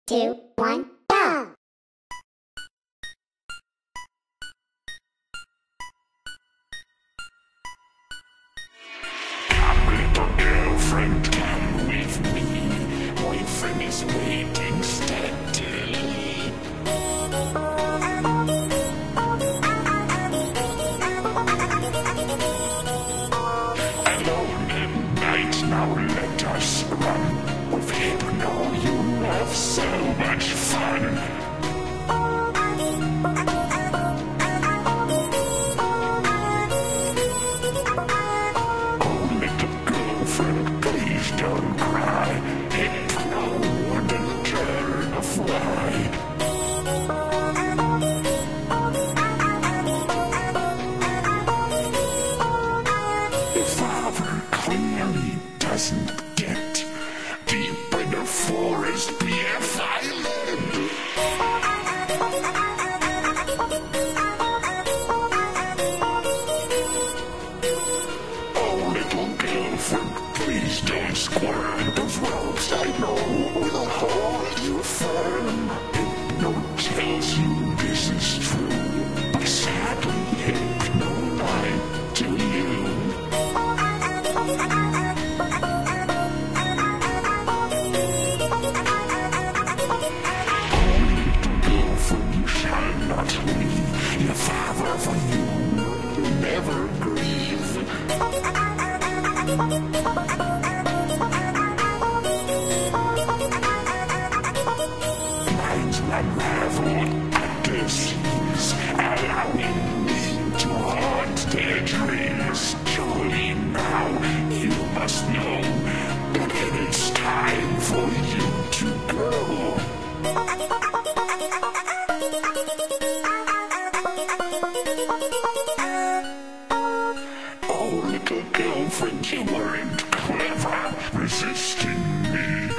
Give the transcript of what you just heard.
2, 1, go! Come, little girlfriend, come with me. Boyfriend is waiting steadily. Alone at night, now let us run. With Hypno, you have so much fun. Oh, little girlfriend, please don't cry. Hypno wouldn't turn a fly. If father clearly doesn't get deep in the forest, BF Island. Oh, little girlfriend, please don't squirm. Those ropes I know will hold you firm. Hypno tells you this is true, but sadly Hypno lied to you. Oh, little girlfriend, you shall not leave. Your father for you will never grieve. Minds unravel at the seams, allowing me to haunt their dreams. Surely now you must know that it is time for you to go. Oh, little girlfriend, you weren't clever, resisting me.